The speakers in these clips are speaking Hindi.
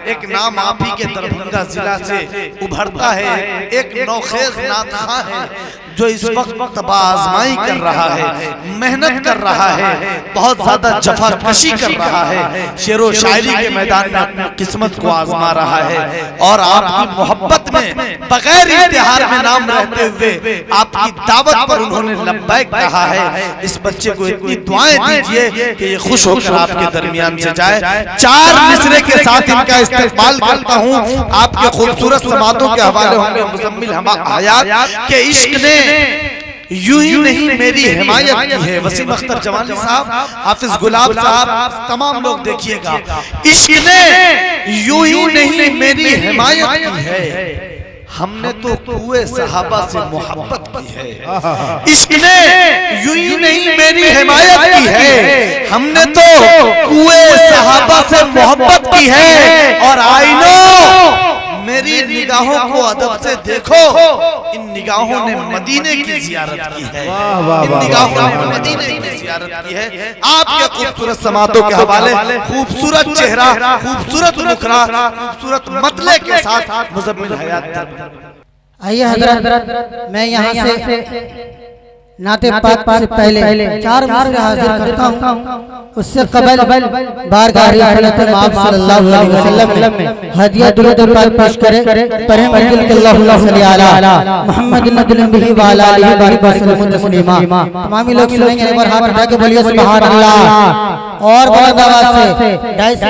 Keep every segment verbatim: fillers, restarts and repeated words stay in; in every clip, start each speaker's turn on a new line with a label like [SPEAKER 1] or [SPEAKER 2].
[SPEAKER 1] एक नाम आप ही के दरभंगा जिला से उभरता है, एक नौखेज नातखा है जो इस वक्त आजमाई कर रहा है, मेहनत कर रहा है, बहुत ज्यादा जफाकशी कर रहा है, शेरो शायरी के मैदान में अपनी किस्मत को आजमा रहा है। और आपकी मोहब्बत में बगैर इश्तिहार में नाम रहते हुए आपकी दावत पर उन्होंने लब्बैक कहा है। इस बच्चे को इतनी दुआएं दीजिए कि ये खुश होकर आपके दरमियान से जाए। चार मिसरे के साथ इनका इस्तेमाल करता हूँ, आपके खूबसूरत समातों के हवाले होंगे मुज़म्मिल हयात के इश्क ने यूं ही नहीं मेरी हिमायत की है। वसीम अख्तर जवानी साहब, हाफिज गुलाब साहब, तमाम लोग देखिएगा, इश्क ने यूं ही नहीं मेरी हिमायत की है, हमने तो कुए सहाबा से मोहब्बत की है। इश्क ने यूं ही नहीं मेरी हिमायत की है, हमने तो कुए सहाबा से मोहब्बत की है। और आईनो मेरी निगाहों को अदब से देखो, इन निगाहों ने मदीने की जियारत की है, इन निगाहों ने मदीने की जियारत की है। आपके खूबसूरत समातों के हवाले, खूबसूरत चेहरा, खूबसूरत मुखरा, खूबसूरत मतले के साथ मुज़म्मिल हयात।
[SPEAKER 2] आइए हज़रत, मैं यहाँ से नाते पाक से पहले चार मिसरे हाजिर करता हूँ। उससे कबल बारगाह खिदमत आप सल्लल्लाहु अलैहि वसल्लम में हदिया दुरूद पाक पेश करें। पढ़ें अल्लाहु सल्ली अला मुहम्मद नबी व अला आलिहि बारिक वसल्लम तस्लीमा। तमाम लोग सुनेंगे, एक बार हाथ उठा के बोलिए सुभान अल्लाह। और बहुत आवाज से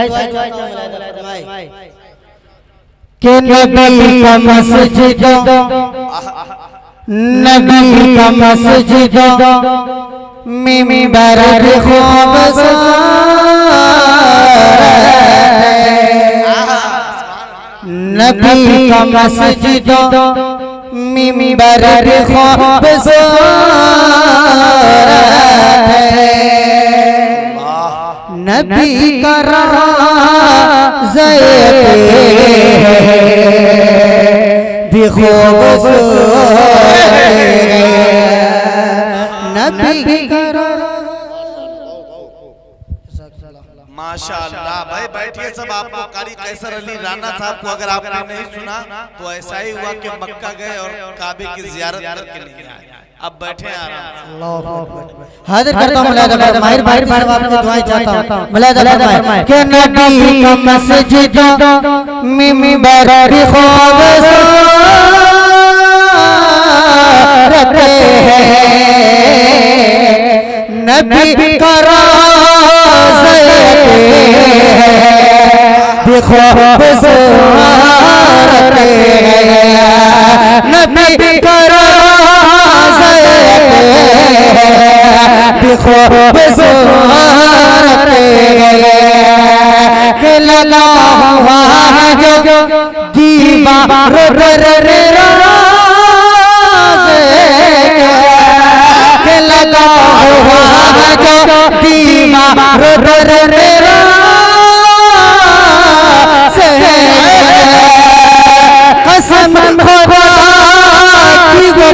[SPEAKER 2] के नबी का मस्जिद, नबी का मस्जिद मिंबर ख्वाब नबी का मस्जिद मिंबर ख्वाब नबी का राज़े
[SPEAKER 1] माशाअल्लाह। भाई बैठिए सब। आपको कारी कैसर अली राना साहब को अगर आपने नहीं सुना तो ऐसा ही हुआ कि मक्का गए और काबे की जियारत करके नहीं आए। अब बैठे आराम से।
[SPEAKER 2] हाजिर करता हूं मुलाहिदा फरमाएं, माहिर भाई साहब आपकी दुआएं चाहता हूं। मुलाहिदा फरमाएं कि नबी का मस्जिद मिंबर ख्वाब रखे नबी का राज़े ख्वाब रखे नबी का ख्वाब के लगा हुआ जो दीवार पर के लगा हुआ जो दीवार पर कसम खुदा की वो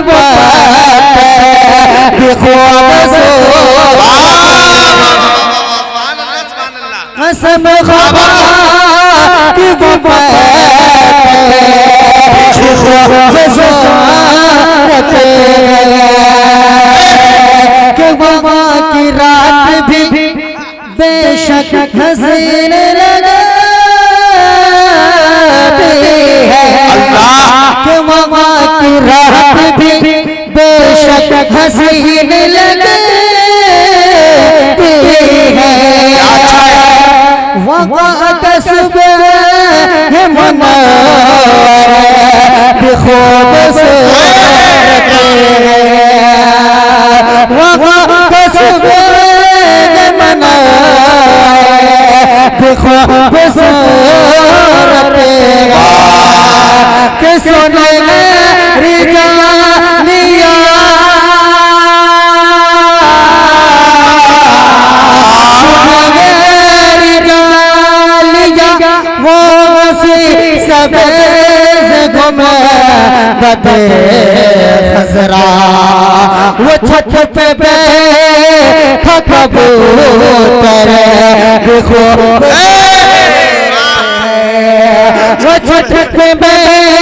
[SPEAKER 2] कसम खुदा की वो कि वहाँ की रात भी बेशक हसीन लगती है, कि वहाँ की रात भी बेशक हसीन लगती है। वहाँ का सुबह है मनोर खूबसूरत, वहाँ का सुबह है मनोर खूबसूरत के सुने रिजालिया खजरा वो छत पे बैठा कबूतर देखो छठ में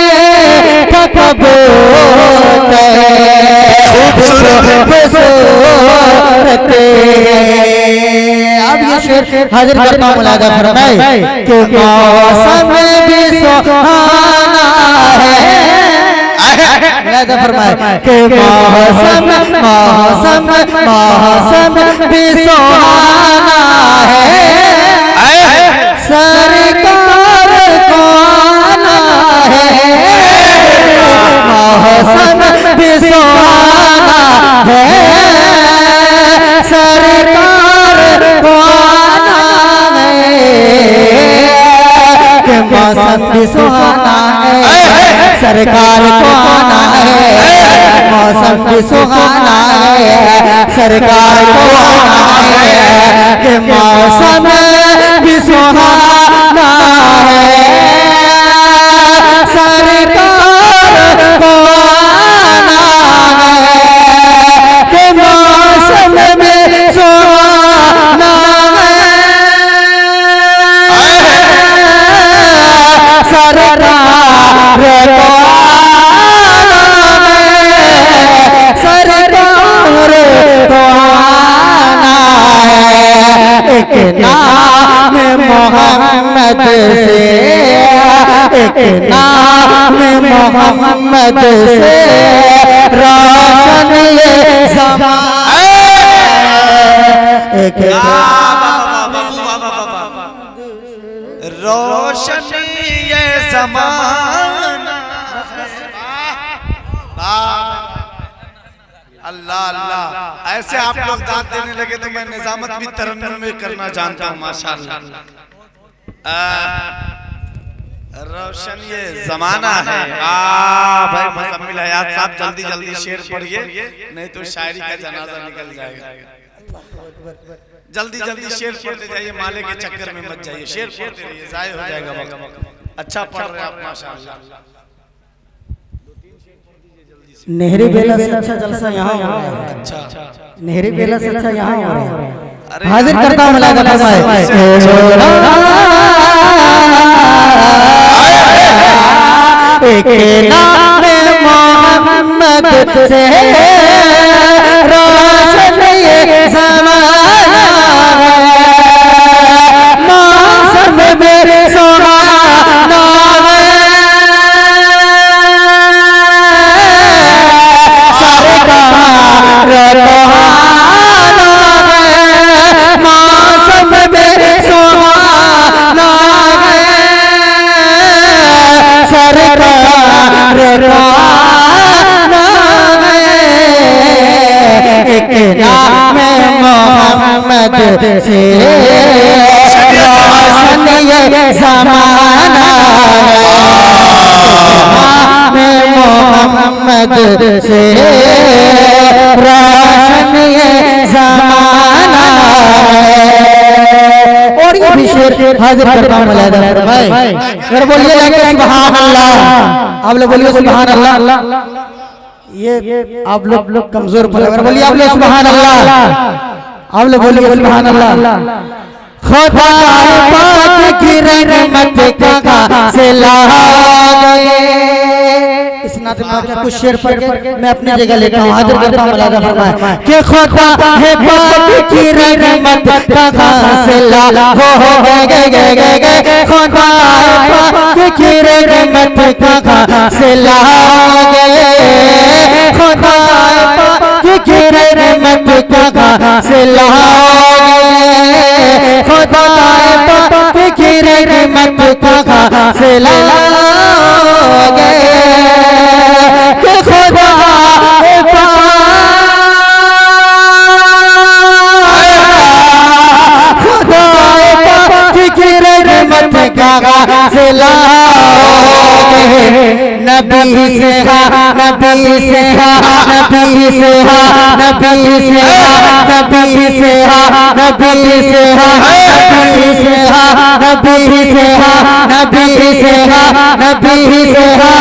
[SPEAKER 2] अब ये शेर हाजिर करता हूँ मुलादा फरमाए कि मौसम भी सुहाना है। मुलादा फरमाए कि मौसम मौसम मौसम भी सुहाना है। सरकार को आना है। मौसम भी सुहाना है। सरकार को आना है कि मौसम भी सुहाना है। सरकार को आना है। मौसम भी सुहाना है। सरकार को आना है कि मौसम भी सुहाना है। सरकार को आना है कि मौसम में सुहाना है। सरकार को आना है। सरकार को आना है। एक नाम मोहम्मद से एक नाम मोहम्मद से रोशन ये ज़माना। एक
[SPEAKER 1] रोशन ये ज़माना। अल्लाह अल्लाह, ऐसे आप लोग दांत देने लगे तो मैं निजामत भी तरन्नुम में करना जानता हूँ माशाअल्लाह। रोशन ये जमाना है। आ भाई मुज़म्मिल हयात साहब जल्दी जल्दी शेर पढ़िए, नहीं तो शायरी का जनाजा निकल जाएगा। जल्दी जल्दी शेर पढ़ते जाइए, माले के चक्कर में मत जाइए, शेर पढ़ते रहिए, जाया हो जाएगा वक्त। अच्छा पढ़ रहे आप माशाअल्लाह।
[SPEAKER 2] नेहरी बेला से अच्छा जलसा यहाँ हो रहा है।
[SPEAKER 1] अच्छा
[SPEAKER 2] नेहरी बेला से अच्छा यहाँ हो रहा है।
[SPEAKER 1] अरे
[SPEAKER 2] हाजिर करता हूँ मुलादा फरमाए एक नाम मोहम्मद से रोशन ये ज़माना है। मौसम में सुहाना है। सरकार को आना है। मौसम में सुहाना है। सरकार को आना है। एक नाम मोहम्मद से रोशन ये ज़माना है। नाम मोहम्मद से रोशन ये ज़माना है। और ये भी शेर हाजिर करता हूँ मुलादा फरमाए। अगर बोलिए लेके सुभान अल्लाह, आप लोग बोलिए सुभान अल्लाह। ये आप लोग लोग कमजोर बोले, अगर बोलिए आप लोग सुभान अल्लाह, आप लोग बोलिए सुभान अल्लाह। खुदा पाक की रहमत कहाँ से ला गए। इस नाते पाक का कुछ शेर पढ़ के मैं अपनी जगह लेता हूँ, हाजिर करता हूँ मुलादा फरमाए कि खुदा है पाक की रहमत कहाँ से ला हो हो गए गए गए गए गए। खुदा पाक की रहमत कहाँ से ला गए। खुदा पाक की रहमत कहाँ से ला गए। खुदा पाक की रहमत कहाँ से ला गए कि खुदा खुदा पाक की रहमत कहाँ से ला गए। नबी से हा नबी से हा नबी से हा नबी से हा नबी से हा नबी से हा नबी से हा नबी से हा नबी से हा नबी से हा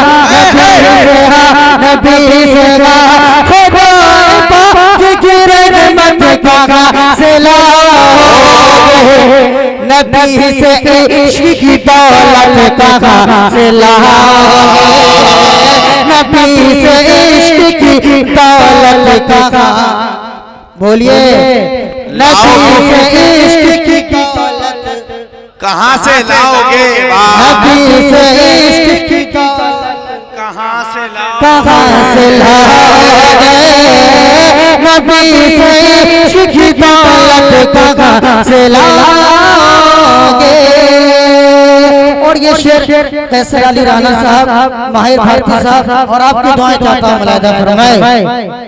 [SPEAKER 2] नबी से हा खुदा पाक की रहमत कहाँ से ला नबी से इश्क की दौलत कहाँ से लाओगे, नबी से इश्क की दौलत कहाँ, बोलिए नबी से इश्क की दौलत
[SPEAKER 1] कहाँ से लाओगे,
[SPEAKER 2] नबी से इश्क की दौलत
[SPEAKER 1] कहाँ से लाओगे,
[SPEAKER 2] कहाँ से लाओगे, नबी से इश्क की दौलत कहाँ से लाओगे। और ये शेर कैसर अली राना साहब, माहिर भारती साहब और आपकी दुआएं चाहता हूँ मुलाहिजा फरमाएं।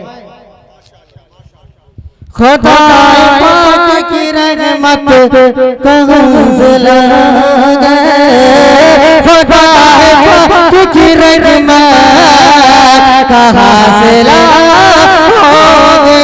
[SPEAKER 2] खुदा पाक की रहमत कहाँ से लाओगे, खुदा पाक की रहमत कहाँ से लाओगे,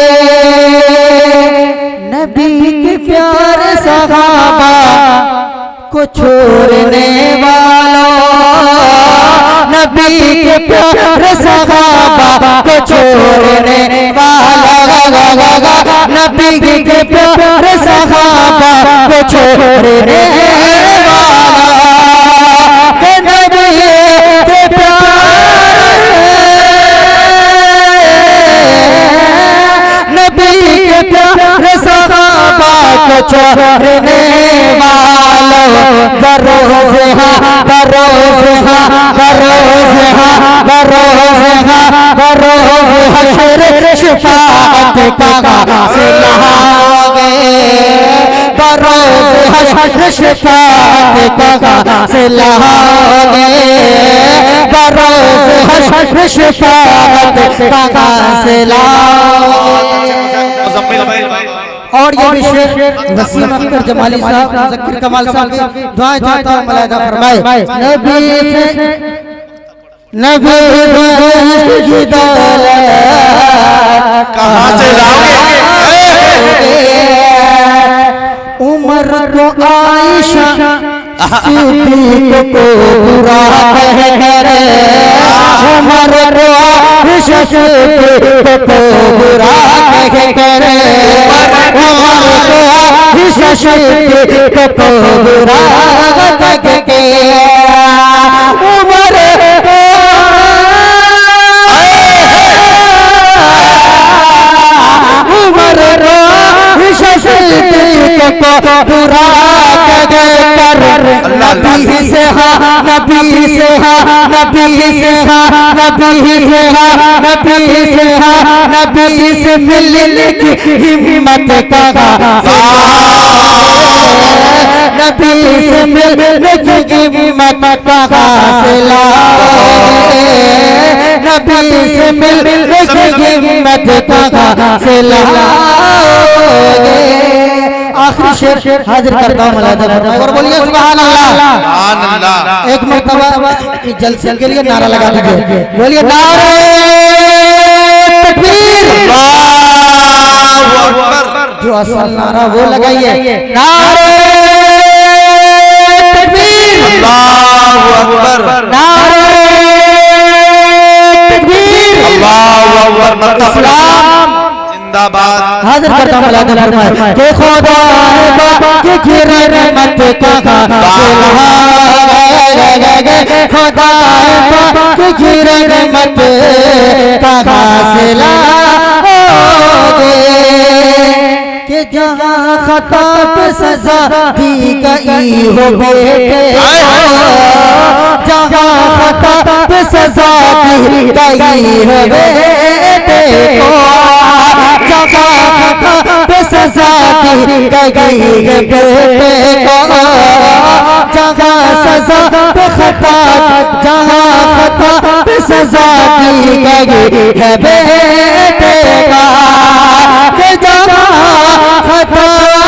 [SPEAKER 2] नबी के प्यारे सहाबा को छोड़ने वालों, नबी के प्यारे सहाबा को छोड़ने वालों, नबी के प्यारे सहाबा को छोड़ने वालों, नबी के प्यारे, नबी के प्यारे सहाबा को छोड़ने वालों, बरोज़ हाँ बरोज़ हाँ बरोज़ हाँ बरोज़ हाँ बरोज़ हश्र शिफाअत कहाँ से लाओगे, बरोज़ हश्र शिफाअत कहाँ से लाओगे, बरोज़ हश्र शिफाअत कहाँ से लाओगे। और ये भी शेर वसीम अख्तर जमाली साहब, ज़कीर कमाल साहब की दुआएं चाहता हूं मुलाहिजा फरमाएं। नबी से नबी की दौलत
[SPEAKER 1] कहाँ से लाओगे,
[SPEAKER 2] उमर को आयशा सिद्दीक को बुरा करे, उमर को आयशा सिद्दीक को बुरा करे, उमर को आयशा सिद्दीक को बुरा करे, उमर उमर आयशा सिद्दीक को बुरा कर, नबी से हाँ नबी से हाँ नबी से हाँ नबी से हाँ नबी से हाँ नबी से मिलने की हिम्मत कहाँ से, नबी से मिलने की हिम्मत कहाँ से लाओगे, नबी से मिलने की हिम्मत कहाँ से लाओगे। आखिरी शेर हाजिर करता हूँ मुलाहिजा फरमाएं और बोलिए सुभान अल्लाह,
[SPEAKER 1] सुभान अल्लाह।
[SPEAKER 2] एक मर्तबा इस जलसे के लिए नारा लगा दीजिए, बोलिए नारे तकबीर,
[SPEAKER 1] अल्लाहु अकबर,
[SPEAKER 2] जो असल नारा वो लगाइए, नारे तकबीर,
[SPEAKER 1] अल्लाहु अकबर,
[SPEAKER 2] नारे तकबीर,
[SPEAKER 1] अल्लाहु अकबर, इस्लाम जिंदाबाद।
[SPEAKER 2] हाजिर करता हूं मुलाहिजा फरमाएं कि खुदा की रहमत कहाँ से लाओगे, खुदा की रहमत कहाँ से लाओगे, कि जहाँ खता पे सजा दी गई हो बेटे, जहाँ खता पे सजा दी गई हो बेटे को, जहाँ खता पे सजा दी गई है बेटे को, जहाँ सजा पे खता, जहाँ खता पे सजा दी गई है बेटे का, कि जहाँ खता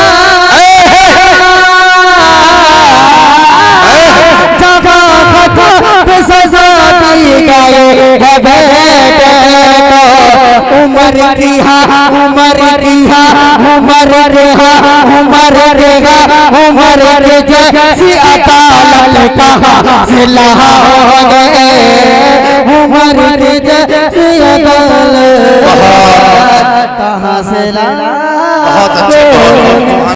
[SPEAKER 2] जहाँ खता पे सजा दी गई है बेटे को, उमर रिहा उमर रिहा उमर रिहा उमर रिहा उमर रे जैसी अदालत कहाँ से लाओगे, उमर रे जैसी अदालत कहाँ से लाओगे।
[SPEAKER 1] बहुत अच्छे।